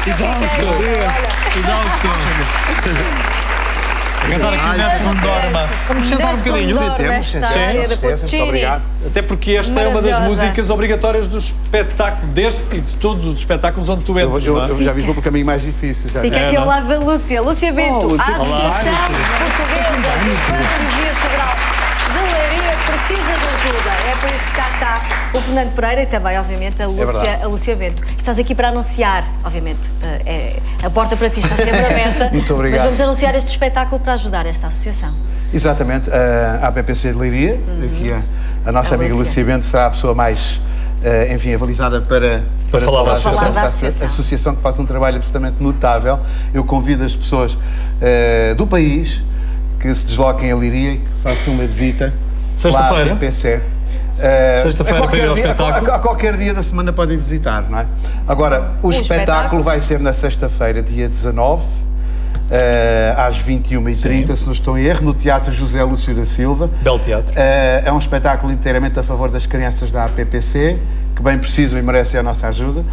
Cantar aqui nessa não dorma. Vamos sentar um bocadinho. Sim, obrigado. Até porque esta é uma das músicas obrigatórias do espetáculo, deste e de todos os espetáculos onde tu entras. Eu já vi pelo caminho mais difícil. Fica aqui ao lado da Lúcia. Lúcia Bento, a Associação Portuguesa de Patologia Cerebral de Leiria precisa de ajuda. É por isso que cá está o Fernando Pereira e também, obviamente, a Lúcia Bento. Estás aqui para anunciar, obviamente, a porta para ti está sempre aberta. Muito obrigado. Mas vamos anunciar este espetáculo para ajudar esta associação. Exatamente, a APPC de Leiria, aqui a nossa amiga Lúcia Bento será a pessoa mais, enfim, avalizada para falar da associação que faz um trabalho absolutamente notável. Eu convido as pessoas do país que se desloquem a Leiria e que façam uma visita lá à APPC. Sexta-feira para ir ao espetáculo. A qualquer dia da semana podem visitar, não é? Agora, o espetáculo vai ser na sexta-feira, dia 19, às 21h30, se não estou em erro, no Teatro José Lúcio da Silva. Belo teatro. É um espetáculo inteiramente a favor das crianças da APPC, que bem precisam e merecem a nossa ajuda.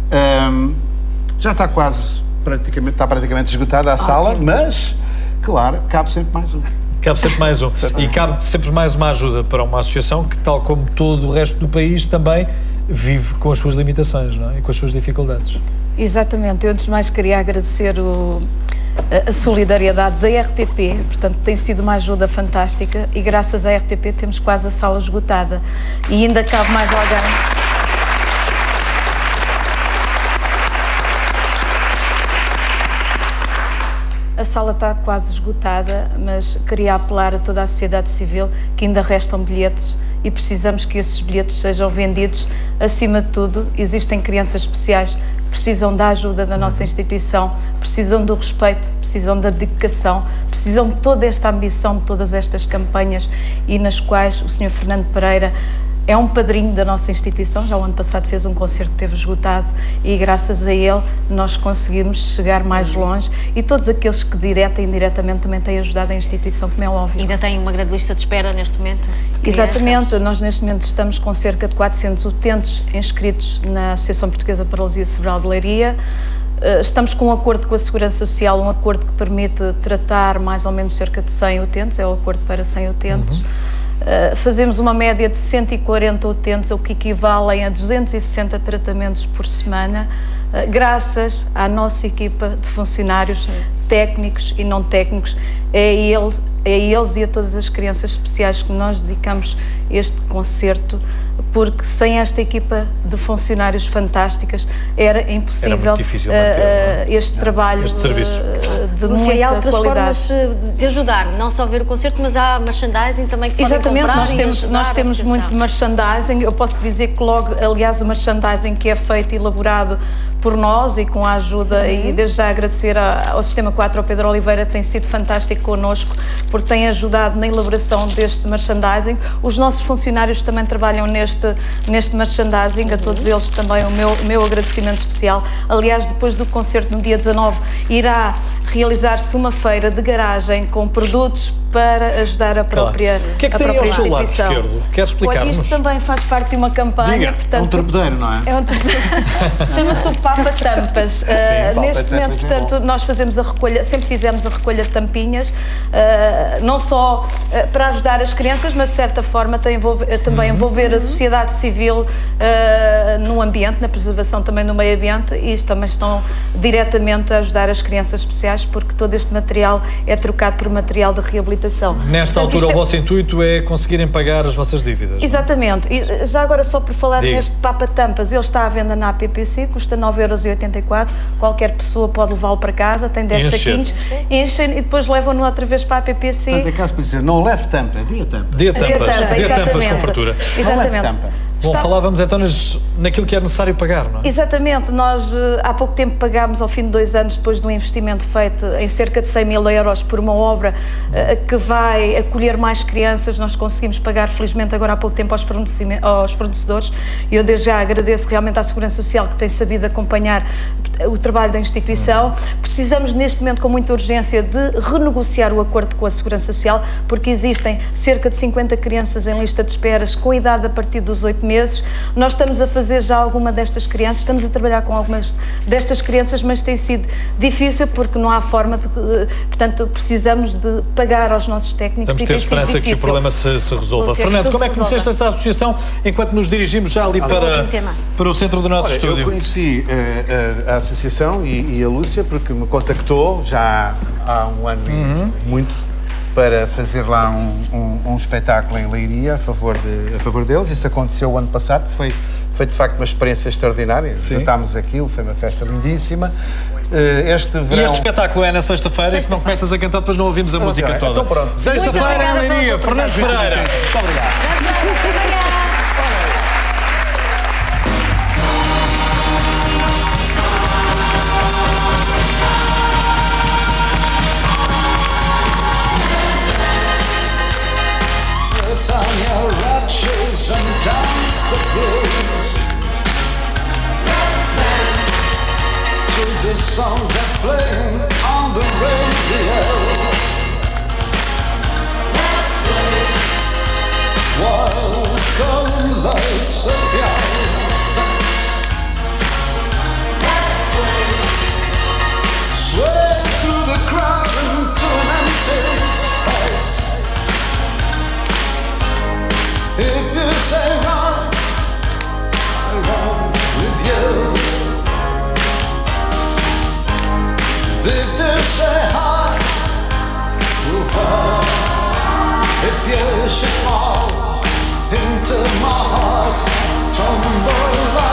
Já está praticamente esgotada a sala, mas, claro, cabe sempre mais um. Cabe sempre mais um. E cabe sempre mais uma ajuda para uma associação que, tal como todo o resto do país, também vive com as suas limitações, não é? E com as suas dificuldades. Exatamente. Eu, antes de mais, queria agradecer a solidariedade da RTP, portanto, tem sido uma ajuda fantástica e, graças à RTP, temos quase a sala esgotada. E ainda cabe mais alguém. A sala está quase esgotada, mas queria apelar a toda a sociedade civil que ainda restam bilhetes e precisamos que esses bilhetes sejam vendidos. Acima de tudo, existem crianças especiais que precisam da ajuda da nossa instituição, precisam do respeito, precisam da dedicação, precisam de toda esta ambição, de todas estas campanhas e nas quais o Sr. Fernando Pereira é um padrinho da nossa instituição. Já o ano passado fez um concerto que teve esgotado e graças a ele nós conseguimos chegar mais longe e todos aqueles que direta e indiretamente também têm ajudado a instituição, como é óbvio. Ainda tem uma grande lista de espera neste momento? Exatamente, nós neste momento estamos com cerca de 400 utentes inscritos na Associação Portuguesa de Paralisia Cerebral de Leiria. Estamos com um acordo com a Segurança Social, um acordo que permite tratar mais ou menos cerca de 100 utentes, é o acordo para 100 utentes. Fazemos uma média de 140 utentes, o que equivalem a 260 tratamentos por semana, graças à nossa equipa de funcionários técnicos e não técnicos. É a eles e a todas as crianças especiais que nós dedicamos este concerto, porque sem esta equipa de funcionários fantásticas era impossível este trabalho este serviço. De Lúcia, muita e há outras qualidade. formas de ajudar, não só ver o concerto, mas há merchandising também que podem comprar. Nós temos muito merchandising. Eu posso dizer que logo, aliás, o merchandising que é feito e elaborado por nós e com a ajuda, e desde já agradecer ao Sistema 4, ao Pedro Oliveira, tem sido fantástico connosco, porque tem ajudado na elaboração deste merchandising. Os nossos funcionários também trabalham neste merchandising, a todos eles também o meu agradecimento especial. Aliás, depois do concerto no dia 19, irá realizar-se uma feira de garagem com produtos para ajudar a própria instituição. O que é que tem ao seu lado esquerdo? Quer explicar-nos? Isto também faz parte de uma campanha. Portanto, é um torpedeiro, não é? É um torpedeiro. Chama-se o Papa Tampas. Neste momento, portanto, nós fazemos a recolha, sempre fizemos a recolha de tampinhas, não só para ajudar as crianças, mas de certa forma também envolver a sociedade civil no ambiente, na preservação também do meio ambiente, e isto também estão diretamente a ajudar as crianças especiais, porque todo este material é trocado por material de reabilitação. Nesta altura, o vosso intuito é conseguirem pagar as vossas dívidas. Exatamente. E já agora, só por falar neste Papa Tampas, ele está à venda na APPC, custa 9,84 €. Qualquer pessoa pode levá-lo para casa, tem 10 saquinhos, enchem e depois levam-no outra vez para a APPC. Portanto, é caso para dizer, não leve tampa, dê tampa. Dê tampas com fartura. Exatamente. Bom, falávamos então naquilo que é necessário pagar, não é? Exatamente. Nós há pouco tempo pagámos, ao fim de 2 anos, depois de um investimento feito em cerca de 100 mil € por uma obra que vai acolher mais crianças. Nós conseguimos pagar, felizmente, agora há pouco tempo aos fornecedores. E eu desde já agradeço realmente à Segurança Social que tem sabido acompanhar o trabalho da instituição. Precisamos neste momento com muita urgência de renegociar o acordo com a Segurança Social, porque existem cerca de 50 crianças em lista de esperas com idade a partir dos 8 meses meses. Nós estamos a fazer já alguma destas crianças, estamos a trabalhar com algumas destas crianças, mas tem sido difícil porque não há forma de... Portanto, precisamos de pagar aos nossos técnicos. Temos de ter esperança que o problema se resolva. Fernando, como é que conheceste esta associação enquanto nos dirigimos já ali para o centro do nosso estúdio? Eu conheci a associação e a Lúcia porque me contactou já há um ano e muito para fazer lá um espetáculo em Leiria a favor deles. Isso aconteceu o ano passado, foi de facto uma experiência extraordinária. Cantámos aquilo, foi uma festa lindíssima. Este verão... E este espetáculo é na sexta-feira, e se não começas a cantar, depois não ouvimos a música toda. Então pronto. Sexta-feira em Leiria, Fernando Pereira. Muito obrigado. The songs that play on the radio. Let's sway. While color lights up your face. Let's sway. Sway through the crowd into an empty space. If you say run, I run with you. If you say hi, if you should fall into my heart, tumble